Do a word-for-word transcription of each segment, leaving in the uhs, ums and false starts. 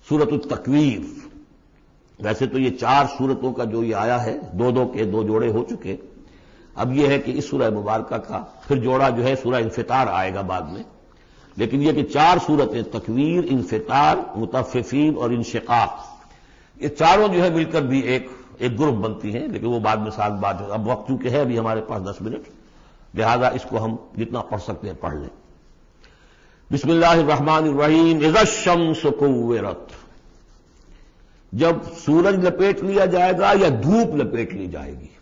سورۃ التکویر. ویسے تو یہ چار سورتوں کا جو یہ آیا ہے، دو دو کے دو جوڑے ہو چکے. اب یہ ہے کہ اس سورہ مبارکہ کا پھر جوڑا جو ہے سورہ انفطار آئے گا بعد میں. لیکن یہ کہ چار سورتیں تکویر، انفطار، مطففین اور انشقاق، یہ چاروں جو ہے مل کر بھی ایک ایک گروپ بنتی ہیں. لیکن وہ بعد میں ساتھ بات ہے. اب وقت چونکہ ہے ابھی ہمارے پاس دس منٹ، لہذا اس کو ہم جتنا پڑھ سکتے ہیں پڑھ لیں. بسم اللہ الرحمن الرحیم. اذا الشمس کورت، جب سورج لپیٹ لیا جائے گا یا دھوپ لپیٹ لی جائے گی.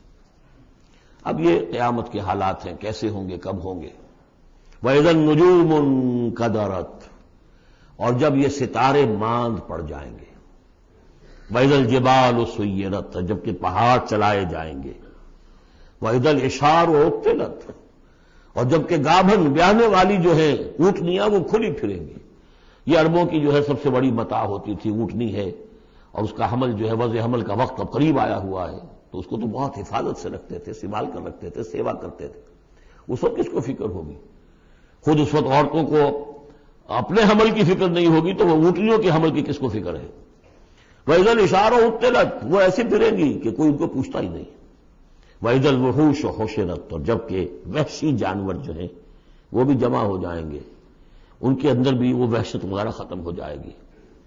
اب یہ قیامت کے حالات ہیں، کیسے ہوں گے، کب ہوں گے. وَإِذَا النُّجُومُ انْكَدَرَتْ، اور جب یہ ستارے ماند پڑ جائیں گے. وَإِذَا الْجِبَالُ سُيِّرَتْ، جبکہ پہاڑ چلائے جائیں گے. وَإِذَا الْعِشَارُ عُطِّلَتْ، اور جبکہ گابھن بیاہنے والی جو ہے اونٹنیاں وہ کھلی پھریں گی. یہ عربوں کی جو ہے سب سے بڑی متاع ہوتی تھی، اونٹنی ہے، اور اس کا حمل جو ہے وضع حمل کا وقت اب قریب آیا ہوا ہے، تو اس کو تو بہت حفاظت سے رکھتے تھے، سنبھال کر رکھتے تھے، سیوا کرتے تھے. اس وقت کس کو فکر ہوگی؟ خود اس وقت عورتوں کو اپنے حمل کی فکر نہیں ہوگی تو وہ اونٹنیوں کے حمل کی کس کو فکر ہے. وَإِذَا الْعِشَارُ عُطِّلَتْ، وہ ایسی پھریں گی کہ کوئی ان کو پوچھتا ہی نہیں. وَإِذَا الْوُحُوشُ حُشِرَتْ، اور جبکہ وحشی جانور جو ہیں وہ بھی جمع ہو جائیں گے، ان کے اندر بھی وہ وحشت وغیرہ ختم ہو جائے گی.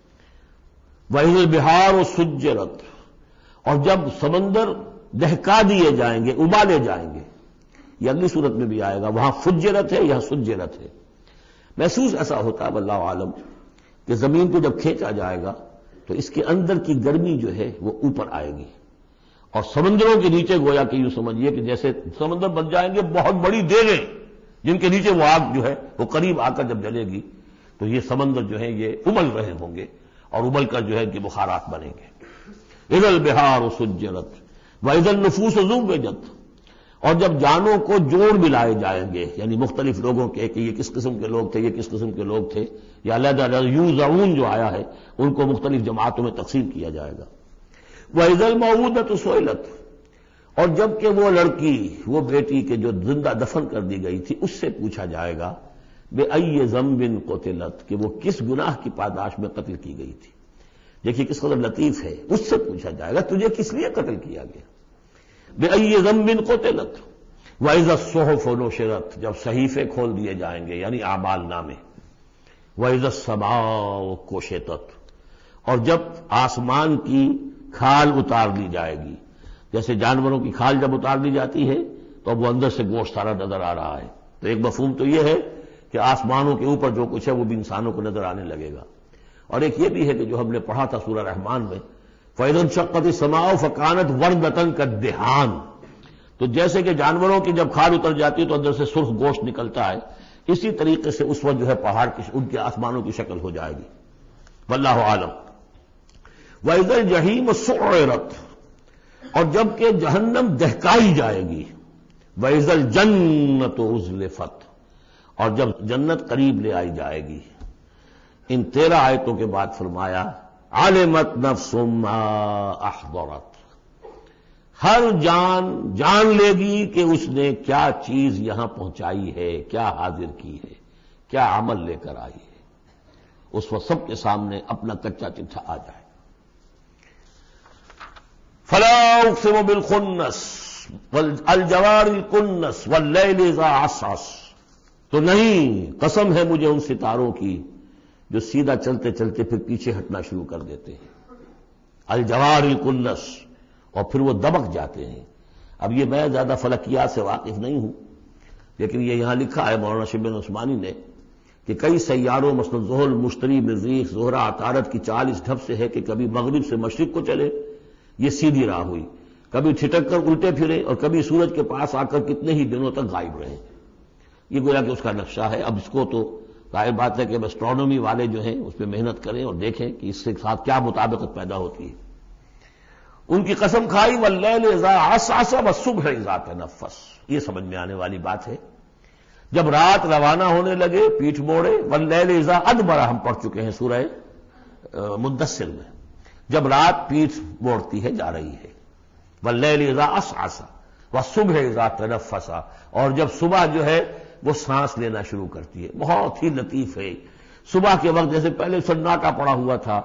وَإِذَا الْبِحَارُ سُجِّرَتْ، اور جب سمندر دہکا دیے جائیں گے، ابالے جائیں گے. یہ اگلی صورت میں بھی آئے گا، وہاں فجرت ہے، یہاں سجرت ہے. محسوس ایسا ہوتا ہے واللہ عالم کہ زمین کو جب کھینچا جائے گا تو اس کے اندر کی گرمی جو ہے وہ اوپر آئے گی، اور سمندروں کے نیچے گویا کہ یوں سمجھیے کہ جیسے سمندر بن جائیں گے بہت بڑی دیگیں، جن کے نیچے وہ آگ جو ہے وہ قریب آ کر جب جلے گی تو یہ سمندر جو ہے یہ ابل رہے ہوں گے، اور ابل کر جو ہے کہ بخارات بنیں گے. اذا البحار سجرت واذا النفوس زوجت، اور جب جانوں کو جوڑ ملائے جائیں گے، یعنی مختلف لوگوں کے کہ یہ کس قسم کے لوگ تھے، یہ کس قسم کے لوگ تھے، یا علیحدہ علیحدہ یوزعون جو آیا ہے ان کو مختلف جماعتوں میں تقسیم کیا جائے گا. وَإِذَا الْمَوْءُودَةُ سُئِلَتْ، اور جب کہ وہ لڑکی، وہ بیٹی کے جو زندہ دفن کر دی گئی تھی، اس سے پوچھا جائے گا بِأَيِّ ذَنبٍ قُتِلَتْ، کہ وہ کس گناہ کی پاداش میں قتل کی گئی تھی. دیکھیے کس قدر لطیف ہے. اس سے پوچھا جائے گا تجھے کس لیے قتل کیا گیا. بِأَيِّ ذَنبٍ قُتِلَتْ وَإِذَا الصُّحُفُ نُشِرَتْ، جب صحیفے کھول دیے جائیں گے یعنی اعمال نامے. وَإِذَا السَّمَاءُ كُشِطَتْ، اور جب آسمان کی کھال اتار لی جائے گی. جیسے جانوروں کی کھال جب اتار لی جاتی ہے تو اب وہ اندر سے گوشت سارا نظر آ رہا ہے. تو ایک مفہوم تو یہ ہے کہ آسمانوں کے اوپر جو کچھ ہے وہ بھی انسانوں کو نظر آنے لگے گا. اور ایک یہ بھی ہے کہ جو ہم نے پڑھا تھا سورہ رحمان میں، فَإِذَا انشَقَّتِ السَّمَاءُ فَكَانَتْ وَرْدَةً كَالدِّهَانِ، تو جیسے کہ جانوروں کی جب کھال اتر جاتی ہے تو اندر سے سرخ گوشت نکلتا ہے، اسی طریقے سے اس وقت جو ہے پہاڑ کی ان کے آسمانوں کی شکل ہو جائے گی. واللہ عالم. وَإِذَا الْجَحِيمُ سُعِّرَتْ، اور جب کہ جہنم دہکائی جائے گی. وَإِذَا الْجَنَّةُ أُزْلِفَتْ، اور جب جنت قریب لے آئی جائے گی. ان تیرہ آیتوں کے بعد فرمایا عَلِمَتْ نَفْسٌ مَّا أَحْضَرَتْ، ہر جان جان لے گی کہ اس نے کیا چیز یہاں پہنچائی ہے، کیا حاضر کی ہے، کیا عمل لے کر آئی ہے. اس وقت سب کے سامنے اپنا کچا چٹھا آ جائے. فَلَا أُقْسِمُ بِالْخُنَّسِ الْجَوَارِ الْكُنَّسِ وَاللَّيْلِ إِذَا عَسْعَسَ، تو نہیں، قسم ہے مجھے ان ستاروں کی جو سیدھا چلتے چلتے پھر پیچھے ہٹنا شروع کر دیتے ہیں. الجوار الکنس، اور پھر وہ دبک جاتے ہیں. اب یہ میں زیادہ فلکیات سے واقف نہیں ہوں، لیکن یہ یہاں لکھا ہے مولانا شبلی عثمانی نے کہ کئی سیاروں مثلا زحل، مشتری، مریخ، زہرہ، عطارد کی چال اس ڈھب سے ہے کہ کبھی مغرب سے مشرق کو چلے، یہ سیدھی راہ ہوئی، کبھی ٹھٹک کر الٹے پھرے، اور کبھی سورج کے پاس آ کر کتنے ہی دنوں تک غائب رہے. یہ گویا کہ اس کا نقشہ ہے. اب اس کو تو ظاہر بات ہے کہ ایسٹرونومی والے جو ہیں اس پہ محنت کریں اور دیکھیں کہ اس کے ساتھ کیا مطابقت پیدا ہوتی ہے. ان کی قسم کھائی واللیل اذا عسعس والصبح اذا تنفس، یہ سمجھ میں آنے والی بات ہے. جب رات روانہ ہونے لگے، پیٹھ موڑے. واللیل اذا ادبر ہم پڑھ چکے ہیں سورہ مدثر میں، جب رات پیٹھ موڑتی ہے جا رہی ہے. واللیل اذا عسعس والصبح اذا تنفس، اور جب صبح جو ہے وہ سانس لینا شروع کرتی ہے. بہت ہی لطیف ہے. صبح کے وقت جیسے پہلے سناٹا پڑا ہوا تھا،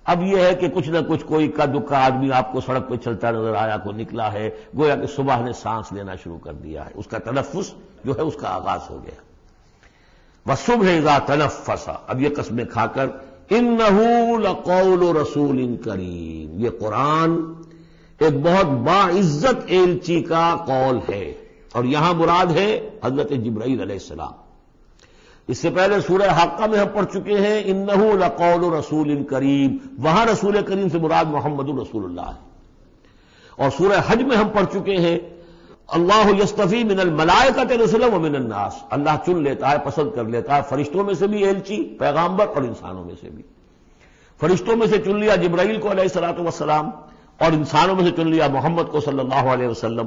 اب یہ ہے کہ کچھ نہ کچھ کوئی کا دکا آدمی آپ کو سڑک پہ چلتا نظر آیا، کو نکلا ہے، گویا کہ صبح نے سانس لینا شروع کر دیا ہے، اس کا تنفس جو ہے اس کا آغاز ہو گیا۔ وَالصُّبْحِ إِذَا تَنَفَّسَ، اب یہ قسمیں کھا کر إِنَّهُ لَقَوْلُ رَسُولٍ کریم، یہ قرآن ایک بہت باعزت ایلچی کا قول ہے، اور یہاں مراد ہے حضرت جبرائیل علیہ السلام۔ اس سے پہلے سورہ حاقہ میں ہم پڑھ چکے ہیں انہ لقول رسول کریم، وہاں رسول کریم سے مراد محمد رسول اللہ ہے۔ اور سورہ حج میں ہم پڑھ چکے ہیں اللہ یصطفی من الملائکۃ رسلا ومن الناس، اللہ چن لیتا ہے، پسند کر لیتا ہے فرشتوں میں سے بھی ایلچی پیغامبر اور انسانوں میں سے بھی۔ فرشتوں میں سے چن لیا جبرائیل کو علیہ الصلوۃ والسلام، اور انسانوں میں سے چن لیا محمد کو صلی اللہ علیہ وسلم،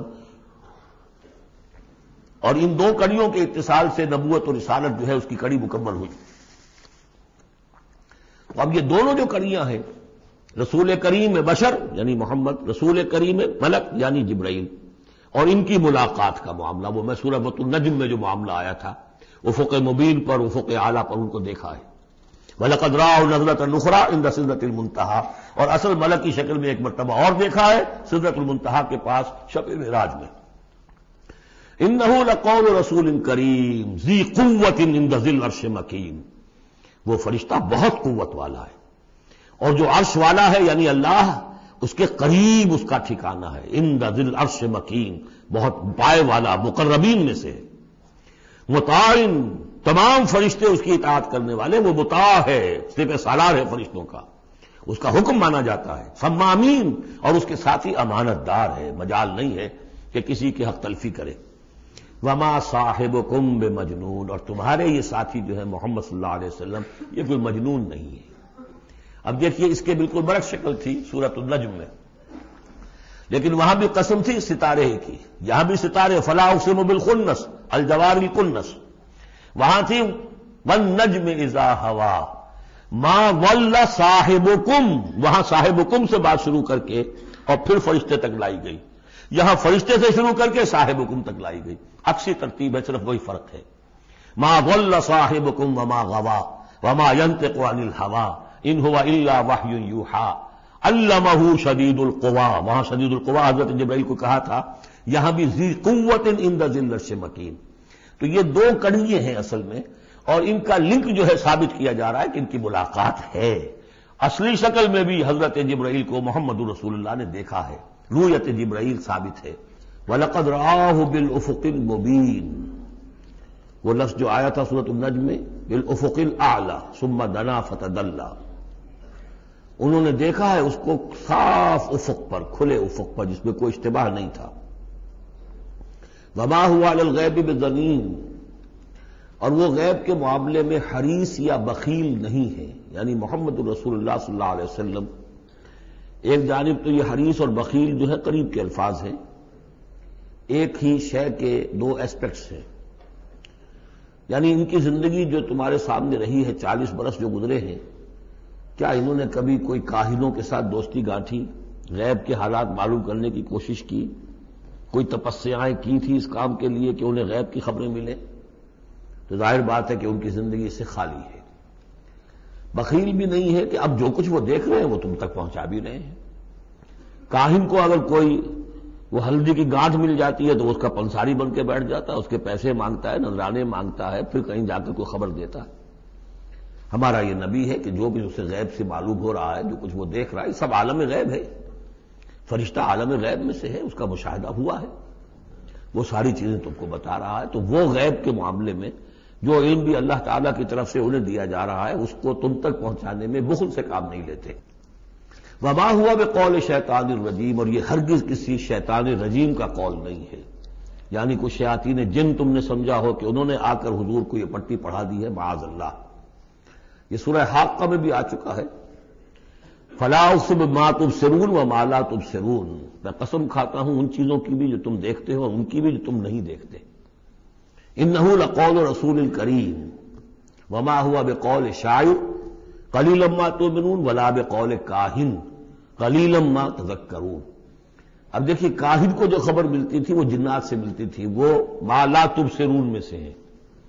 اور ان دو کڑیوں کے اتصال سے نبوت اور رسالت جو ہے اس کی کڑی مکمل ہوئی۔ تو اب یہ دونوں جو کڑیاں ہیں، رسول کریم بشر یعنی محمد، رسول کریم ملک یعنی جبرائیل، اور ان کی ملاقات کا معاملہ، وہ میں سورہ النجم میں جو معاملہ آیا تھا، افق مبین پر، افق اعلیٰ پر ان کو دیکھا ہے۔ وَلَقَدْ رَآهُ نَزْلَةً أُخْرَىٰ عِندَ سِدْرَةِ الْمُنتَهَىٰ، اور اصل ملک کی شکل میں ایک مرتبہ اور دیکھا ہے سدرۃ المنتہا کے پاس شب معراج میں۔ انہ لقول رسول کریم ذی قوت عند ذی العرش مکین، وہ فرشتہ بہت قوت والا ہے، اور جو عرش والا ہے یعنی اللہ، اس کے قریب اس کا ٹھکانہ ہے، عند ذی العرش مکین، بہت پائے والا، مقربین میں سے، مطاع، تمام فرشتے اس کی اطاعت کرنے والے، وہ مطاع ہے، سپہ سالار ہے فرشتوں کا، اس کا حکم مانا جاتا ہے، سمامین، اور اس کے ساتھ ہی امانت دار ہے، مجال نہیں ہے کہ کسی کی حق تلفی کرے۔ وما صاحبکم بمجنون، اور تمہارے یہ ساتھی جو ہے محمد صلی اللہ علیہ وسلم، یہ کوئی مجنون نہیں ہے۔ اب دیکھیے اس کے بالکل برعکس شکل تھی سورۃ النجم میں، لیکن وہاں بھی قسم تھی ستارے ہی کی، یہاں بھی ستارے، فلا اقسم بالخنس الجوار الکنس، وہاں تھی والنجم اذا ہوا ما ضل صاحبکم، وہاں صاحبکم سے بات شروع کر کے اور پھر فرشتے تک لائی گئی، یہاں فرشتے سے شروع کر کے صاحبکم تک لائی گئی، عکسی ترتیب ہے، صرف وہی فرق ہے۔ ما ضل صاحبکم وما غوا وما ينطق عن الهوى ان هو الا وحی یوحى علمہ شدید القویٰ، وہاں شدید القویٰ حضرت جبرائیل کو کہا تھا، یہاں بھی ذی قوت عند ذی العرش مکین۔ تو یہ دو کڑیے ہیں اصل میں، اور ان کا لنک جو ہے ثابت کیا جا رہا ہے کہ ان کی ملاقات ہے۔ اصلی شکل میں بھی حضرت جبرائیل کو محمد رسول اللہ نے دیکھا ہے، رؤیت جبرائیل ثابت ہے۔ وَلَقَدْ رَآهُ بِالْأُفُقِ الْمُبِينِ، وہ لفظ جو آیا تھا سورۃ النجم میں، بالافق الاعلی ثم دنا فتدلی، انہوں نے دیکھا ہے اس کو صاف افق پر، کھلے افق پر، جس میں کوئی اشتباہ نہیں تھا۔ وما هو علی الغیب بضنین، اور وہ غیب کے معاملے میں حریص یا بخیل نہیں ہے، یعنی محمد رسول اللہ صلی اللہ علیہ وسلم، ایک جانب تو یہ حریص اور بخیل جو ہے قریب کے الفاظ ہیں، ایک ہی شے کے دو ایسپیکٹس ہیں، یعنی ان کی زندگی جو تمہارے سامنے رہی ہے، چالیس برس جو گزرے ہیں، کیا انہوں نے کبھی کوئی کاہنوں کے ساتھ دوستی گانٹھی، غیب کے حالات معلوم کرنے کی کوشش کی، کوئی تپسیائیں کی تھی اس کام کے لیے کہ انہیں غیب کی خبریں ملیں؟ تو ظاہر بات ہے کہ ان کی زندگی سے خالی ہے۔ بخیل بھی نہیں ہے کہ اب جو کچھ وہ دیکھ رہے ہیں وہ تم تک پہنچا بھی رہے ہیں۔ کاہن کو اگر کوئی وہ ہلدی کی گانٹھ مل جاتی ہے تو اس کا پنساری بن کے بیٹھ جاتا ہے، اس کے پیسے مانگتا ہے، نذرانے مانگتا ہے، پھر کہیں جا کر کوئی خبر دیتا ہے۔ ہمارا یہ نبی ہے کہ جو بھی اسے غیب سے معلوم ہو رہا ہے، جو کچھ وہ دیکھ رہا ہے، سب عالم غیب ہے، فرشتہ عالم غیب میں سے ہے، اس کا مشاہدہ ہوا ہے، وہ ساری چیزیں تم کو بتا رہا ہے۔ تو وہ غیب کے معاملے میں جو علم بھی اللہ تعالیٰ کی طرف سے انہیں دیا جا رہا ہے، اس کو تم تک پہنچانے میں بخل سے کام نہیں لیتے۔ وما ہوا بقول شیطان الرجیم، اور یہ ہرگز کسی شیطان رجیم کا قول نہیں ہے، یعنی کچھ شیاطین جن تم نے سمجھا ہو کہ انہوں نے آ کر حضور کو یہ پٹی پڑھا دی ہے، معاذ اللہ۔ یہ سورہ حاقہ میں بھی آ چکا ہے، فلا اقسم بما تبصرون وما لا تبصرون، میں قسم کھاتا ہوں ان چیزوں کی بھی جو تم دیکھتے ہو، ان کی بھی جو تم نہیں دیکھتے۔ انہ لقول رسول کریم وما هو بقول شاعر قلیلا ما تؤمنون ولا بقول کاہن قلیلا ما تذکرون۔ اب دیکھیے کاہن کو جو خبر ملتی تھی وہ جنات سے ملتی تھی، وہ ما لا تبصرون میں سے ہے،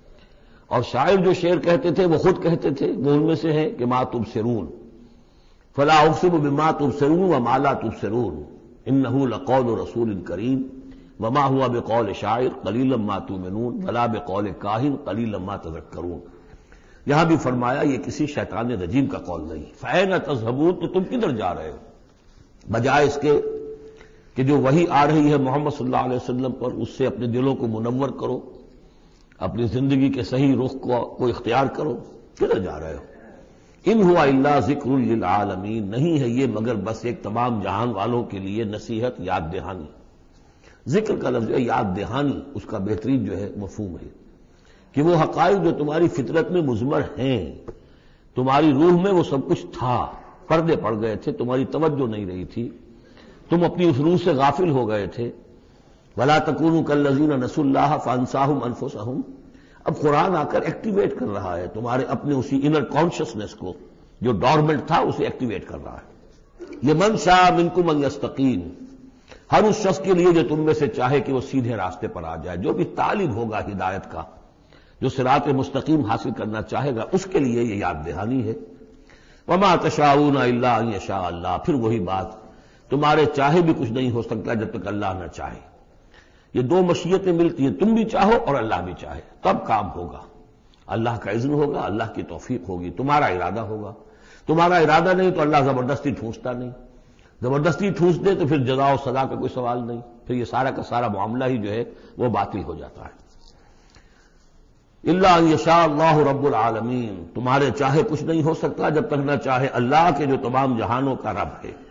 اور شاعر جو شعر کہتے تھے وہ خود کہتے تھے وہ ان میں سے ہے کہ ما تبصرون۔ فلا اقسم بما تبصرون وما لا تبصرون انه لقول رسول کریم وما هو بقول شاعر قلیلا ما تؤمنون ولا بقول کاہن قلیلا ما تذکرون. یہاں بھی فرمایا یہ کسی شیطان رجیم کا قول نہیں. فأین تذهبون، تو تم کدھر جا رہے ہو؟ بجائے اس کے کہ جو وحی آ رہی ہے محمد صلی اللہ علیہ وسلم پر اس سے اپنے دلوں کو منور کرو، اپنی زندگی کے صحیح رخ کو, کو اختیار کرو، کدھر جا رہے ہو؟ ان ہوا الا ذکر للعالمین، نہیں ہے یہ مگر بس ایک تمام جہان والوں کے لیے نصیحت، یاد دہانی. ذکر کا لفظ ہے یاد دہانی، اس کا بہترین جو ہے مفہوم ہے کہ وہ حقائق جو تمہاری فطرت میں مضمر ہیں، تمہاری روح میں وہ سب کچھ تھا، پردے پڑ گئے تھے، تمہاری توجہ نہیں رہی تھی، تم اپنی اس روح سے غافل ہو گئے تھے. ولا تکونوا کالذین نسوا اللہ فانساہم انفسہم. اب قرآن آ کر ایکٹیویٹ کر رہا ہے تمہارے اپنے اسی انر کانشسنس کو، جو ڈورمنٹ تھا اسے ایکٹیویٹ کر رہا ہے. لمن شاء منکم ان یستقیم، ہر اس شخص کے لیے جو تم میں سے چاہے کہ وہ سیدھے راستے پر آ جائے، جو بھی طالب ہوگا ہدایت کا، جو صراط مستقیم حاصل کرنا چاہے گا، اس کے لیے یہ یاد دہانی ہے. وما تشاءون الا ان یشاء اللہ، پھر وہی بات، تمہارے چاہے بھی کچھ نہیں ہو سکتا جب تک اللہ نہ چاہے. یہ دو مشیتیں ملتی ہیں، تم بھی چاہو اور اللہ بھی چاہے، تب کام ہوگا. اللہ کا اذن ہوگا، اللہ کی توفیق ہوگی، تمہارا ارادہ ہوگا. تمہارا ارادہ نہیں تو اللہ زبردستی ٹھونستا نہیں. زبردستی ٹھونس دے تو پھر جزا و سزا کا کوئی سوال نہیں، پھر یہ سارا کا سارا معاملہ ہی جو ہے وہ باطل ہو جاتا ہے. الا ان یشاء اللہ رب العالمین، تمہارے چاہے کچھ نہیں ہو سکتا جب تک نہ چاہے اللہ کے جو تمام جہانوں کا رب ہے.